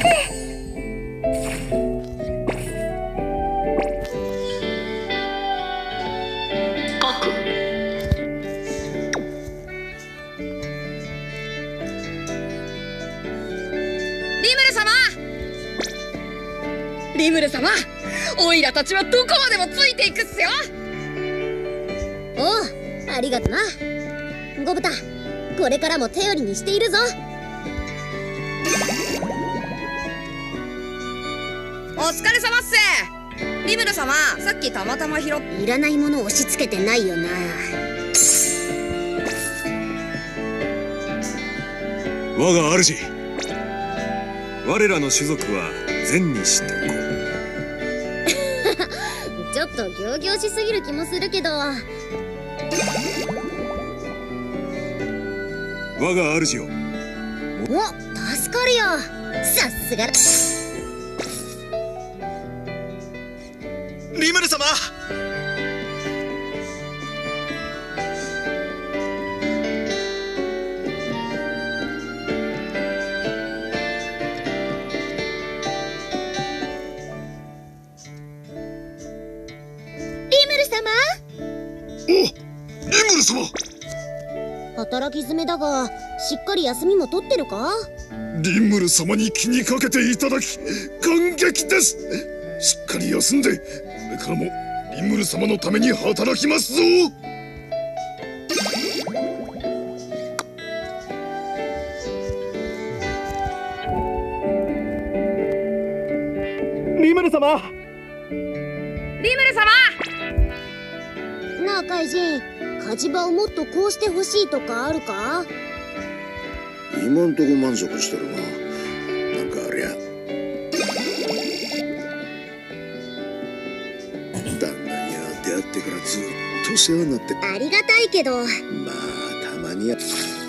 リムル様、オイラたちはどこまでもついていくっすよ。 おう、ありがとなゴブタ。これからも頼りにしているぞ。 お疲れ様っす。リムル様、さっきたまたま拾っいらないもの押し付けてないよな。 我が主、我らの種族は善にしてこう。 ちょっと仰々しすぎる気もするけど。 我が主よ。 お、助かるよ。さすがリムル様。 働き詰めだが、しっかり休みも取ってるか？ リムル様に気にかけていただき感激です。しっかり休んで、これからもリムル様のために働きますぞ。 リムル様。 リムル様。 なあ怪人、火事場をもっとこうしてほしいとかあるか？ 今んとこ満足してるが、なんかありゃ旦那には出会ってからずっと世話になって。 ありがたいけど、 まあたまには。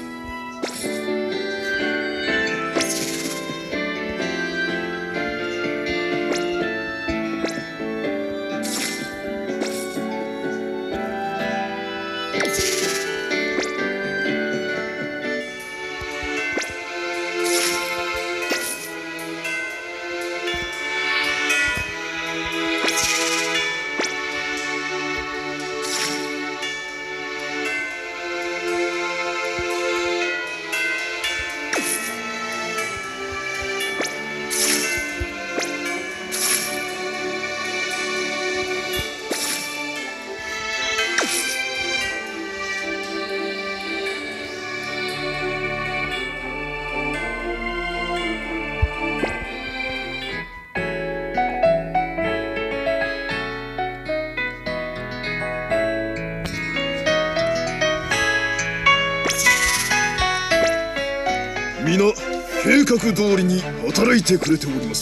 皆計画通りに働いてくれております。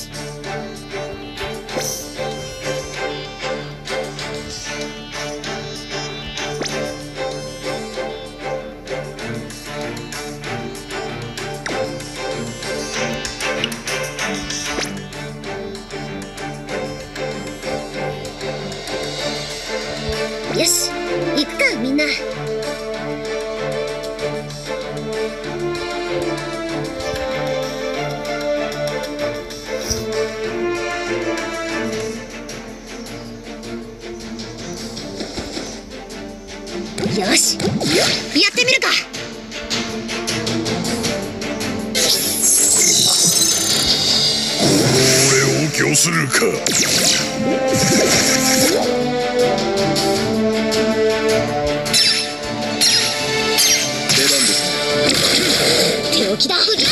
よし、行くかみんな。よし、やってみるか。 俺を御するか。出番ですね。 手置きだ。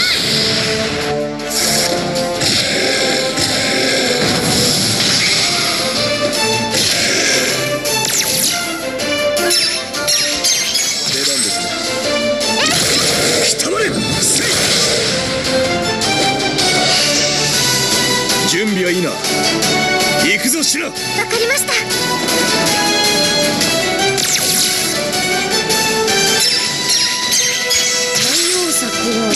準備はいいな。行くぞシラ。 わかりました。対応策は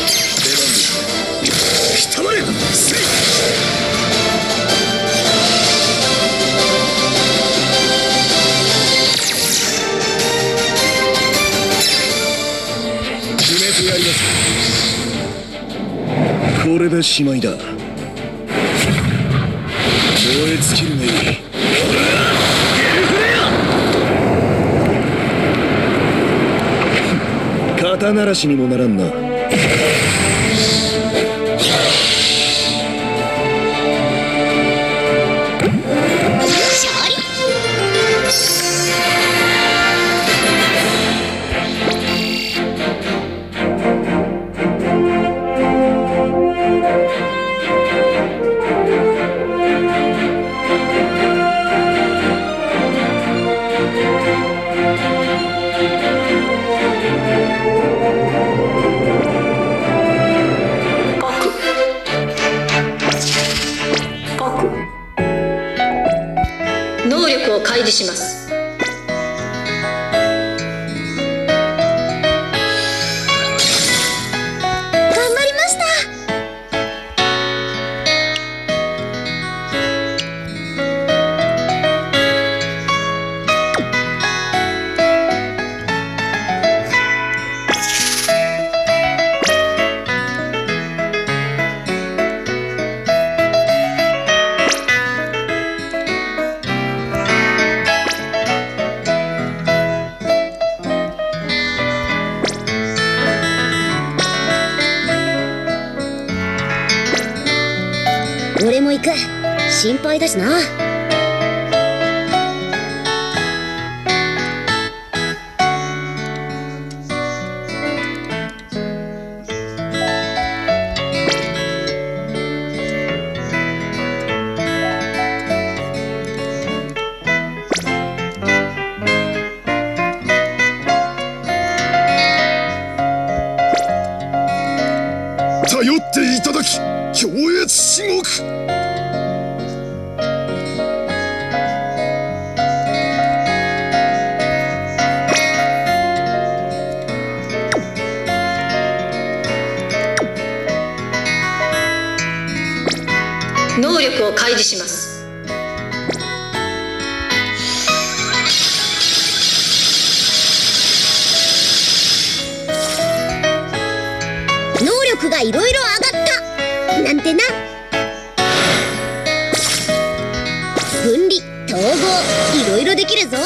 ひたまれ。せい。 でしまいだ。燃え尽きるがいい。肩慣らしにもならんな。 能力を開示します。 頑張りました。俺も行く。心配だしな。 頼っていただき強越至極。 能力を開示します。 能力がいろいろ上がったなんてな。分離統合いろいろできるぞ。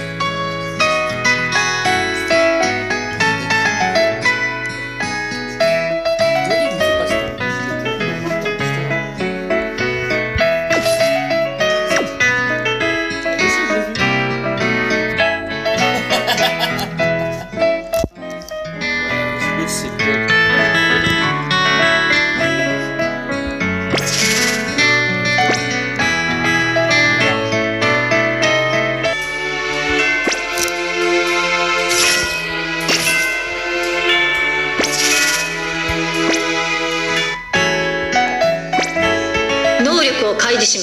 能力を開示します。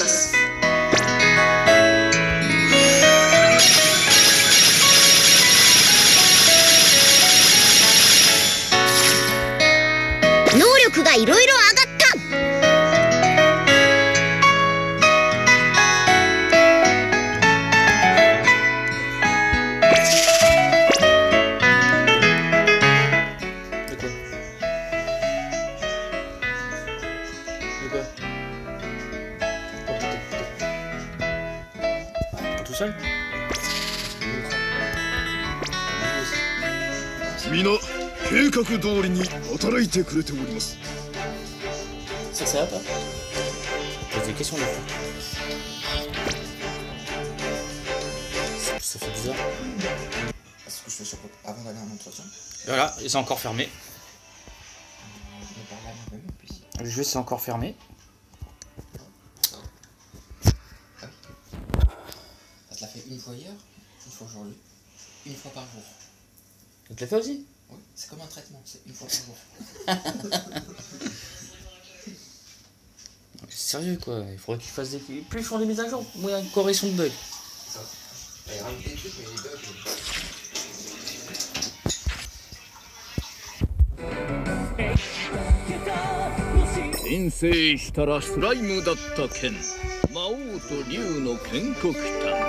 能力がいろいろ上がった。 皆計画通りに働いてくれております。 Ça va pas? Pose des questions des fois. Ça fait bizarre. Ce que je fais chaque fois avant d'aller à un entretien. Voilà, et c'est encore fermé. Je me parle à moi-même et puis. Le jeu c'est encore fermé. Ça te l'a fait une fois hier, une fois aujourd'hui, une fois par jour. Tu te l'as fait aussi? Oui, c'est comme un traitement, c'est une fois par jour. C'est sérieux quoi, il faudrait qu'ils fassent des... Plus ils font des mises à jour, moins il y a une correction de bugs. Ça. Il ramène des trucs, mais les bugs. 転生したらスライムだった剣、魔王と竜の建国譚。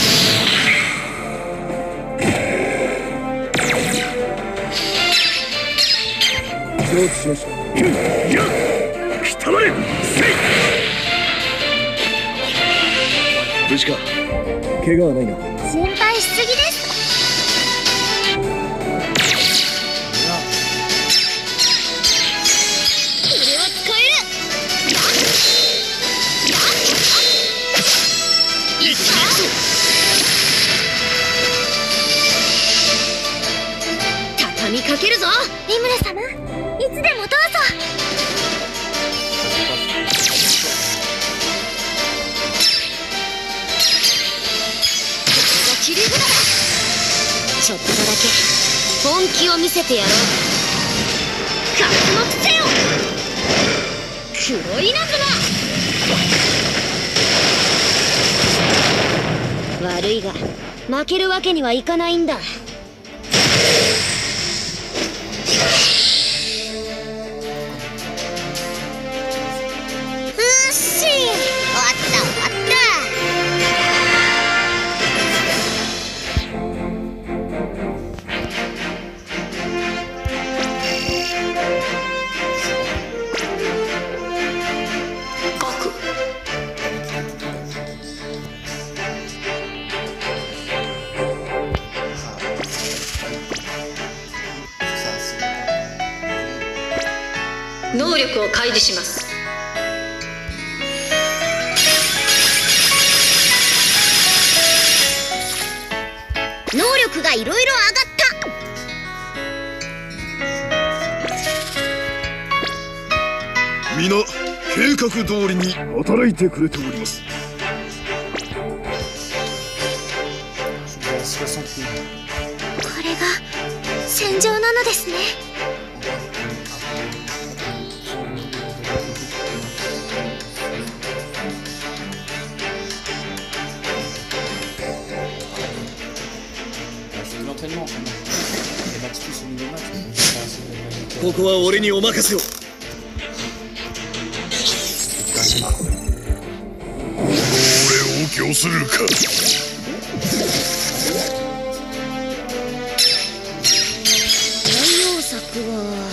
しました。いや、くたばれ。無事か。怪我はないな。 心配しすぎです。これは使える。 いったぞ。 畳みかけるぞ。リムル様、いつでもどうぞ。切り札だ。ちょっとだけ本気を見せてやろう。活目せよ、黒稲妻。悪いが負けるわけにはいかないんだ。 能力を開示します。 能力がいろいろ上がった。 皆計画通りに働いてくれております。 これが戦場なのですね。 ここは俺にお任せを。 俺を御するか。 対応策は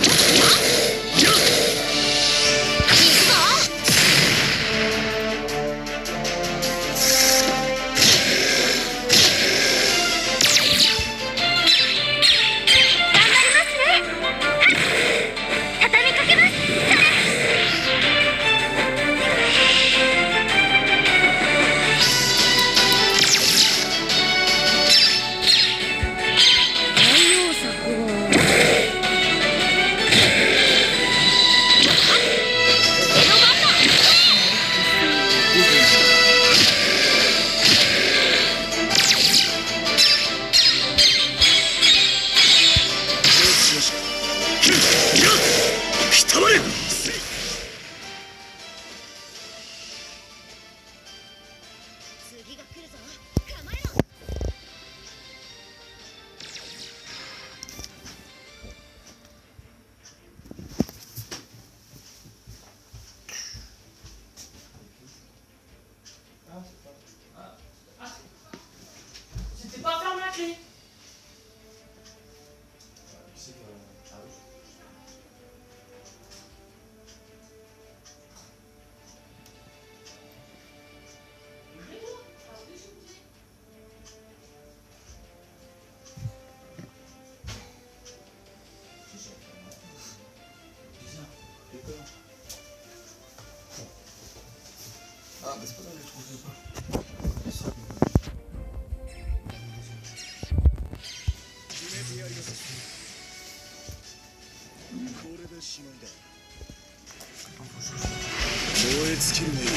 燃え尽きるね。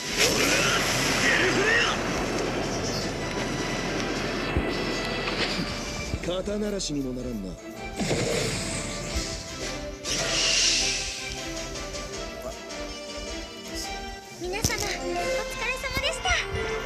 肩慣らしにもならんな。 皆様お疲れ様でした。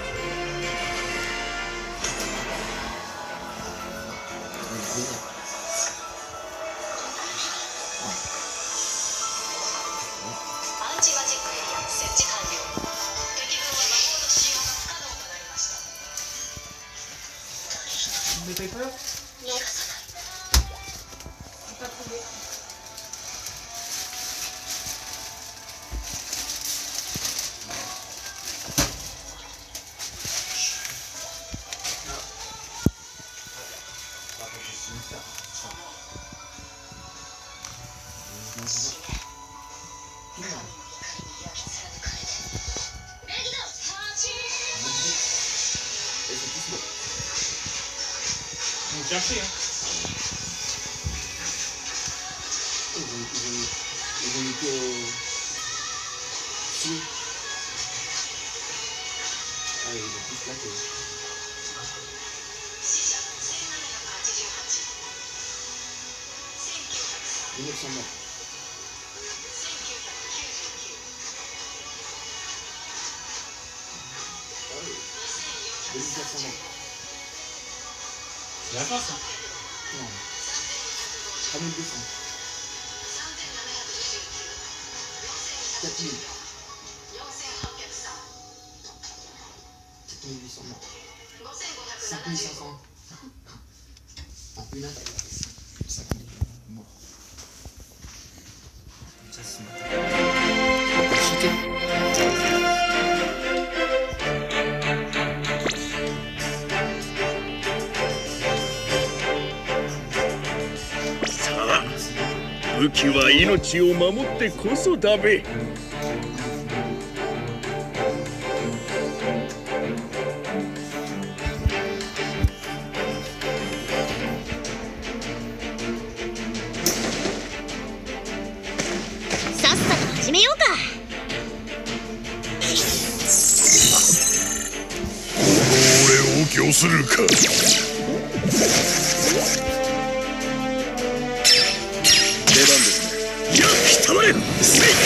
アンチマジックエリア設置完了。敵軍は魔法の使用が不可能となりました。逃がさない。 perché, hein. Ils vont niquer si. Ah, il est plus claqué. 1900 morts. Ah oui. 2400 morts. C'est la fin, ça. Non. 3200. 4000. 4800 morts. 5500. En une attaque. 50 000 morts. Ça, c'est さあ、武器は命を守ってこそだべ。 さっさと始めようか。 俺を御するか。 出番ですね。やっ、きたまれ。せい。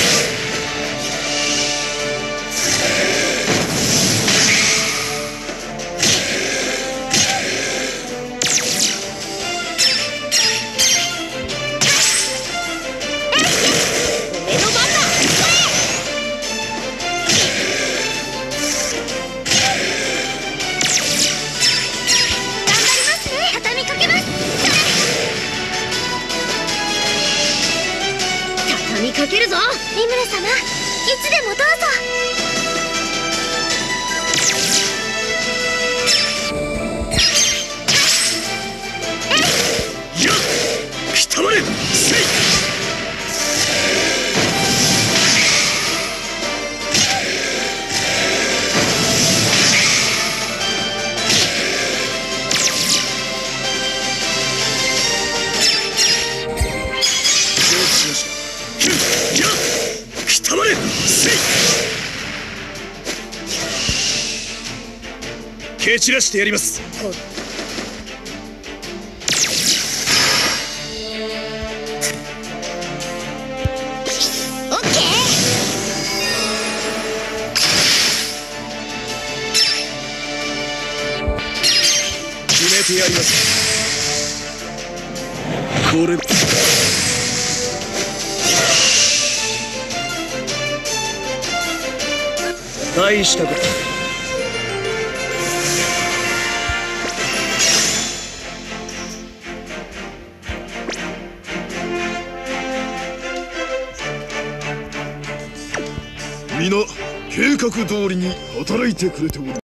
かけるぞリムル様、いつでもどうぞ。 やっ、きたまれ。せい。たまれ。せい。蹴散らしてやります。 オッケー。 決めてやります。これ大したこと。 皆計画通りに働いてくれておる。